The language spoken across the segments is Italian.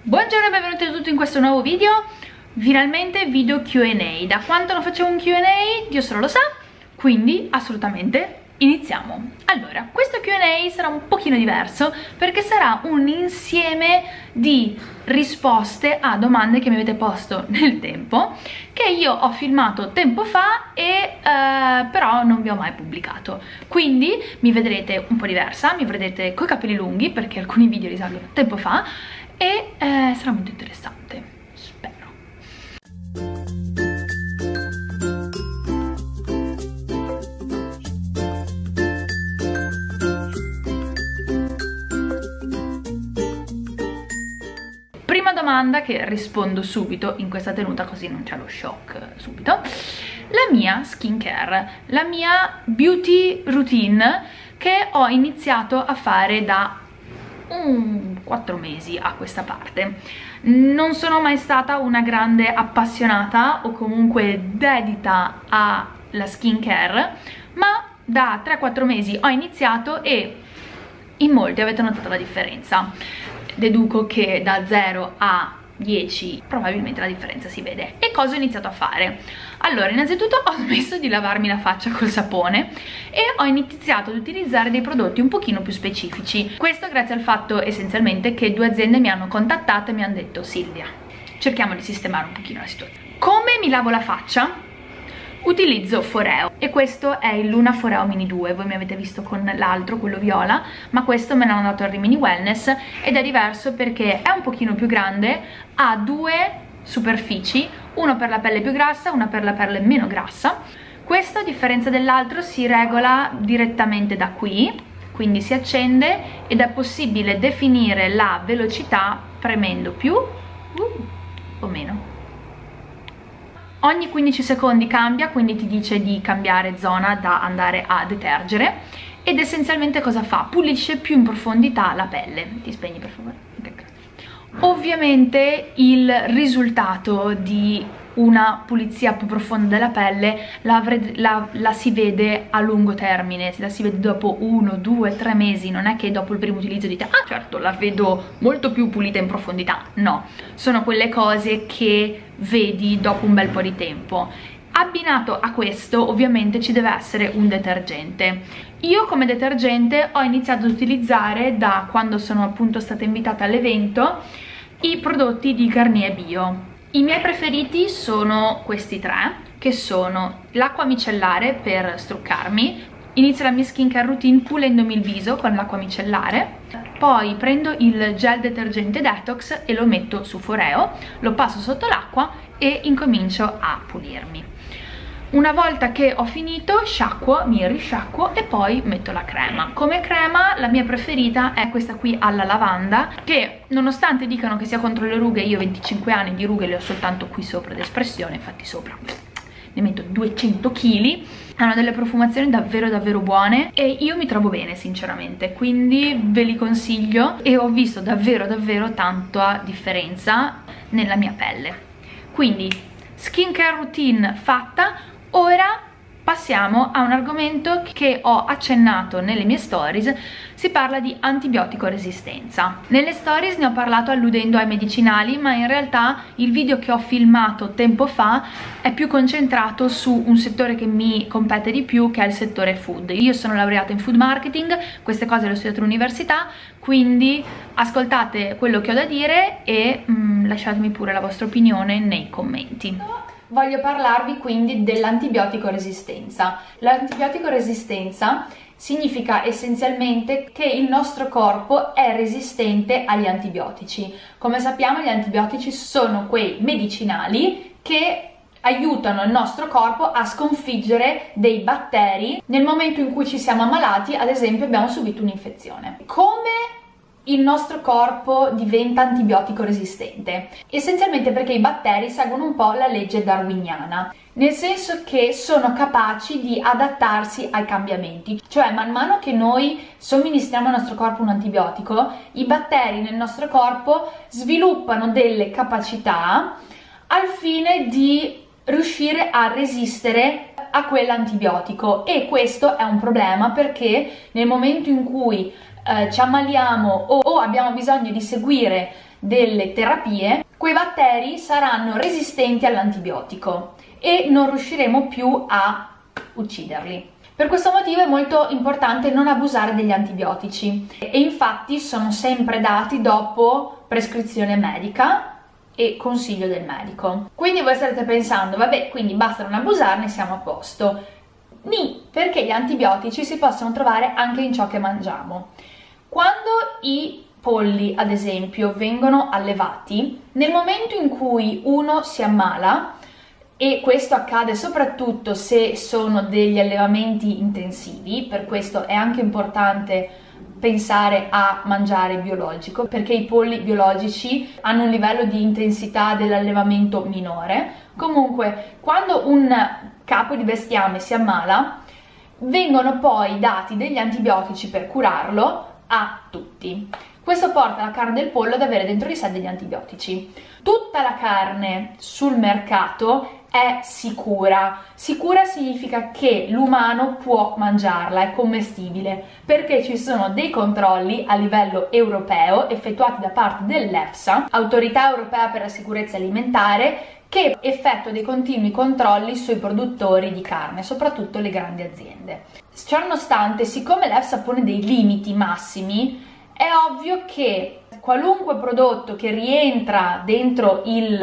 Buongiorno e benvenuti a tutti in questo nuovo video. Finalmente video Q&A. Da quanto non facevo un Q&A, Dio solo lo sa, quindi assolutamente iniziamo. Allora, questo Q&A sarà un pochino diverso perché sarà un insieme di risposte a domande che mi avete posto nel tempo, che io ho filmato tempo fa e però non vi ho mai pubblicato. Quindi mi vedrete un po' diversa, mi vedrete coi capelli lunghi perché alcuni video risalgono tempo fa e sarà molto interessante, spero. Prima domanda che rispondo subito in questa tenuta, così non c'è lo shock subito. La mia skincare, la mia beauty routine che ho iniziato a fare da 4 mesi a questa parte. Non sono mai stata una grande appassionata o comunque dedita alla skincare, ma da 3-4 mesi ho iniziato e in molti avete notato la differenza. Deduco che da 0 a 10 probabilmente la differenza si vede. E cosa ho iniziato a fare? Allora, innanzitutto ho smesso di lavarmi la faccia col sapone e ho iniziato ad utilizzare dei prodotti un pochino più specifici. Questo grazie al fatto essenzialmente che 2 aziende mi hanno contattato e mi hanno detto: Silvia, cerchiamo di sistemare un pochino la situazione. Come mi lavo la faccia? Utilizzo Foreo e questo è il Luna Foreo Mini 2, voi mi avete visto con l'altro, quello viola, ma questo me l'hanno dato al Rimini Wellness ed è diverso perché è un pochino più grande, ha 2 superfici, uno per la pelle più grassa, una per la pelle meno grassa. Questo, a differenza dell'altro, si regola direttamente da qui, quindi si accende ed è possibile definire la velocità premendo più o meno. Ogni 15 secondi cambia, quindi ti dice di cambiare zona da andare a detergere. Ed essenzialmente cosa fa? Pulisce più in profondità la pelle. Ti spegni per favore? Okay, grazie. Ovviamente il risultato di una pulizia più profonda della pelle la si vede a lungo termine, la si vede dopo 1, 2, 3 mesi, non è che dopo il primo utilizzo dite ah certo la vedo molto più pulita in profondità, no, sono quelle cose che vedi dopo un bel po' di tempo. Abbinato a questo ovviamente ci deve essere un detergente. Io come detergente ho iniziato ad utilizzare da quando sono appunto stata invitata all'evento i prodotti di Garnier Bio. I miei preferiti sono questi 3, che sono l'acqua micellare per struccarmi. Inizio la mia skincare routine pulendomi il viso con l'acqua micellare, poi prendo il gel detergente detox e lo metto su Foreo, lo passo sotto l'acqua e incomincio a pulirmi. Una volta che ho finito sciacquo, mi risciacquo e poi metto la crema. Come crema la mia preferita è questa qui alla lavanda, che nonostante dicano che sia contro le rughe, io 25 anni di rughe le ho soltanto qui sopra d'espressione, infatti sopra ne metto 200 kg. Hanno delle profumazioni davvero buone e io mi trovo bene sinceramente, quindi ve li consiglio e ho visto davvero tanta differenza nella mia pelle. Quindi skincare routine fatta. Ora passiamo a un argomento che ho accennato nelle mie stories. Si parla di antibiotico resistenza. Nelle stories ne ho parlato alludendo ai medicinali, ma in realtà il video che ho filmato tempo fa è più concentrato su un settore che mi compete di più, che è il settore food. Io sono laureata in food marketing, queste cose le ho studiate all'università, quindi ascoltate quello che ho da dire e lasciatemi pure la vostra opinione nei commenti. Voglio parlarvi quindi dell'antibiotico resistenza. L'antibiotico resistenza significa essenzialmente che il nostro corpo è resistente agli antibiotici. Come sappiamo, gli antibiotici sono quei medicinali che aiutano il nostro corpo a sconfiggere dei batteri nel momento in cui ci siamo ammalati, ad esempio abbiamo subito un'infezione. Come il nostro corpo diventa antibiotico resistente? Essenzialmente perché i batteri seguono un po' la legge darwiniana, nel senso che sono capaci di adattarsi ai cambiamenti, cioè man mano che noi somministriamo al nostro corpo un antibiotico, i batteri nel nostro corpo sviluppano delle capacità al fine di riuscire a resistere a quell'antibiotico, e questo è un problema perché nel momento in cui ci ammaliamo o abbiamo bisogno di seguire delle terapie, quei batteri saranno resistenti all'antibiotico e non riusciremo più a ucciderli. Per questo motivo è molto importante non abusare degli antibiotici e infatti sono sempre dati dopo prescrizione medica e consiglio del medico. Quindi voi starete pensando, vabbè, quindi basta non abusarne, siamo a posto. Nì, perché gli antibiotici si possono trovare anche in ciò che mangiamo. Quando i polli, ad esempio, vengono allevati, nel momento in cui uno si ammala, e questo accade soprattutto se sono degli allevamenti intensivi, per questo è anche importante pensare a mangiare biologico, perché i polli biologici hanno un livello di intensità dell'allevamento minore. Comunque, quando un capo di bestiame si ammala, vengono poi dati degli antibiotici per curarlo a tutti. Questo porta la carne del pollo ad avere dentro di sé degli antibiotici. Tutta la carne sul mercato è sicura. Sicura significa che l'umano può mangiarla, è commestibile, perché ci sono dei controlli a livello europeo effettuati da parte dell'EFSA, Autorità Europea per la Sicurezza Alimentare, che effettua dei continui controlli sui produttori di carne, soprattutto le grandi aziende. Ciononostante, siccome l'EFSA pone dei limiti massimi, è ovvio che qualunque prodotto che rientra dentro il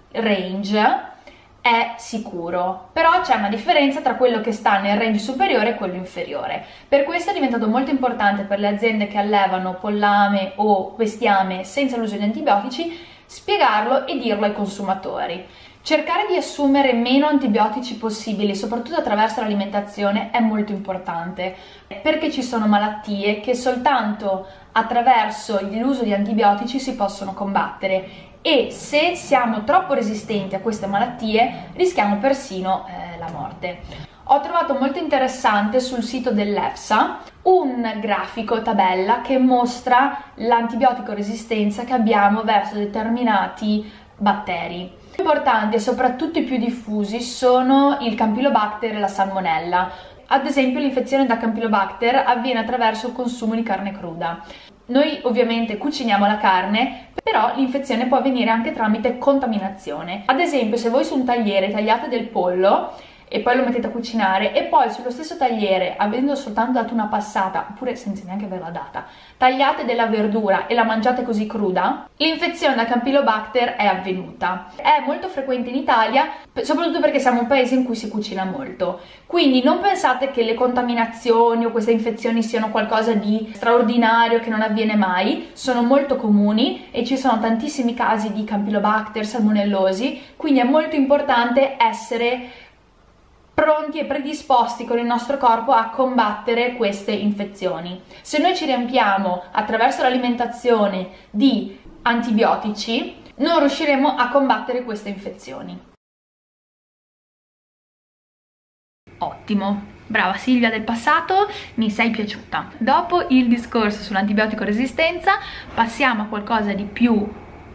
range è sicuro, però c'è una differenza tra quello che sta nel range superiore e quello inferiore. Per questo è diventato molto importante per le aziende che allevano pollame o bestiame senza l'uso di antibiotici spiegarlo e dirlo ai consumatori. Cercare di assumere meno antibiotici possibili, soprattutto attraverso l'alimentazione, è molto importante, perché ci sono malattie che soltanto attraverso l'uso di antibiotici si possono combattere e se siamo troppo resistenti a queste malattie rischiamo persino la morte. Ho trovato molto interessante sul sito dell'EFSA un grafico tabella che mostra l'antibiotico resistenza che abbiamo verso determinati batteri. I più importanti e soprattutto i più diffusi sono il Campylobacter e la Salmonella. Ad esempio, l'infezione da Campylobacter avviene attraverso il consumo di carne cruda. Noi ovviamente cuciniamo la carne, però l'infezione può avvenire anche tramite contaminazione. Ad esempio, se voi su un tagliere tagliate del pollo e poi lo mettete a cucinare e poi sullo stesso tagliere, avendo soltanto dato una passata, oppure senza neanche averla data, tagliate della verdura e la mangiate così cruda, l'infezione da Campylobacter è avvenuta. È molto frequente in Italia, soprattutto perché siamo un paese in cui si cucina molto. Quindi non pensate che le contaminazioni o queste infezioni siano qualcosa di straordinario che non avviene mai, sono molto comuni e ci sono tantissimi casi di Campylobacter, salmonellosi, quindi è molto importante essere pronti e predisposti con il nostro corpo a combattere queste infezioni. Se noi ci riempiamo attraverso l'alimentazione di antibiotici, non riusciremo a combattere queste infezioni. Ottimo, brava Silvia del passato, mi sei piaciuta. Dopo il discorso sull'antibiotico resistenza, passiamo a qualcosa di più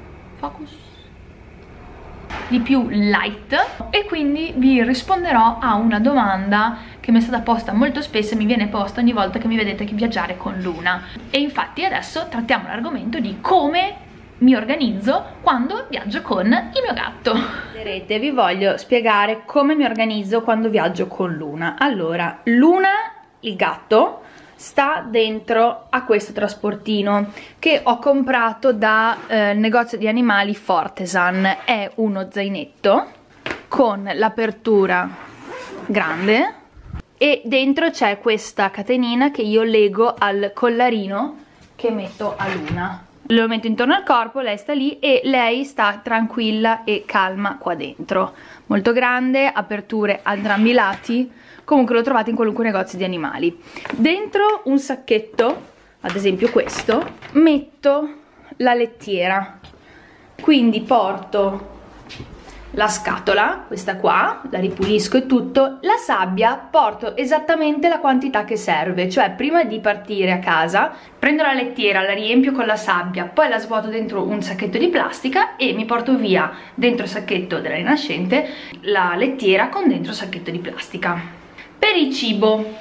light e quindi vi risponderò a una domanda che mi è stata posta molto spesso e mi viene posta ogni volta che mi vedete che viaggiare con Luna. E infatti adesso trattiamo l'argomento di come mi organizzo quando viaggio con il mio gatto. Vedrete, vi voglio spiegare come mi organizzo quando viaggio con Luna. Allora, Luna, il gatto, sta dentro a questo trasportino che ho comprato da negozio di animali Fortesan. È uno zainetto con l'apertura grande e dentro c'è questa catenina che io lego al collarino che metto a Luna. Lo metto intorno al corpo, lei sta lì e lei sta tranquilla e calma qua dentro. Molto grande, aperture a entrambi i lati. Comunque lo trovate in qualunque negozio di animali. Dentro un sacchetto, ad esempio questo, metto la lettiera. Quindi porto la scatola, questa qua, la ripulisco e tutto. La sabbia porto esattamente la quantità che serve, cioè prima di partire a casa prendo la lettiera, la riempio con la sabbia, poi la svuoto dentro un sacchetto di plastica e mi porto via dentro il sacchetto della rinascente la lettiera con dentro il sacchetto di plastica. Per il cibo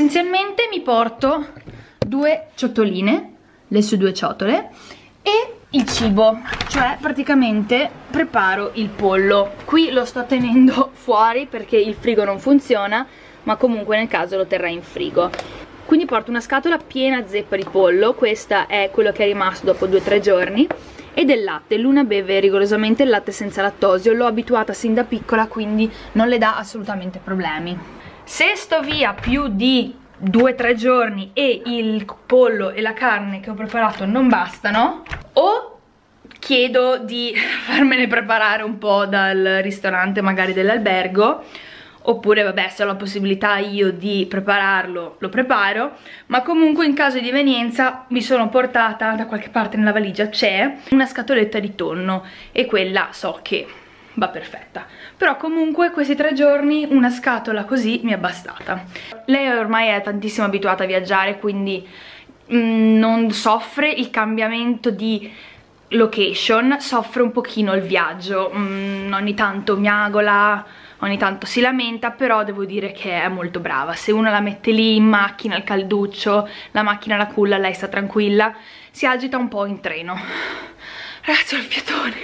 essenzialmente mi porto 2 ciotoline, le sue 2 ciotole, e il cibo, cioè praticamente preparo il pollo. Qui lo sto tenendo fuori perché il frigo non funziona, ma comunque nel caso lo terrei in frigo. Quindi porto una scatola piena zeppa di pollo, questa è quello che è rimasto dopo 2 o 3 giorni, e del latte. Luna beve rigorosamente il latte senza lattosio, l'ho abituata sin da piccola, quindi non le dà assolutamente problemi. Se sto via più di 2 o 3 giorni e il pollo e la carne che ho preparato non bastano, o chiedo di farmene preparare un po' dal ristorante, magari dell'albergo, oppure vabbè, se ho la possibilità io di prepararlo, lo preparo. Ma comunque in caso di evenienza mi sono portata, da qualche parte nella valigia c'è una scatoletta di tonno, e quella so che va perfetta. Però comunque questi 3 giorni una scatola così mi è bastata. Lei ormai è tantissimo abituata a viaggiare, quindi non soffre il cambiamento di location, soffre un pochino il viaggio. Ogni tanto miagola, ogni tanto si lamenta, però devo dire che è molto brava. Se uno la mette lì in macchina al calduccio, la macchina la culla, lei sta tranquilla. Si agita un po' in treno. Ragazzi, ho il fiatone.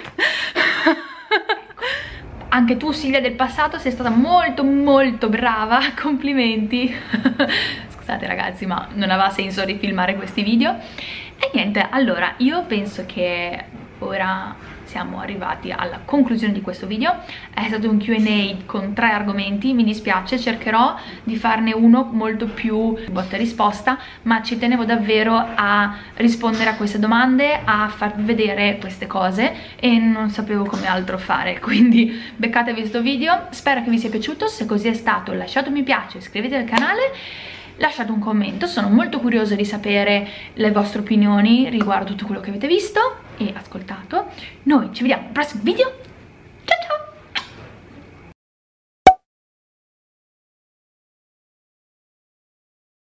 Anche tu, Silvia del passato, sei stata molto molto brava, complimenti. Scusate ragazzi, ma non aveva senso rifilmare questi video. E niente, allora io penso che ora siamo arrivati alla conclusione di questo video. È stato un Q&A con 3 argomenti, mi dispiace, cercherò di farne uno molto più botta e risposta, ma ci tenevo davvero a rispondere a queste domande, a farvi vedere queste cose, e non sapevo come altro fare, quindi beccatevi questo video. Spero che vi sia piaciuto. Se così è stato, lasciate un mi piace, iscrivetevi al canale, lasciate un commento, sono molto curiosa di sapere le vostre opinioni riguardo tutto quello che avete visto e ascoltato. Noi ci vediamo al prossimo video.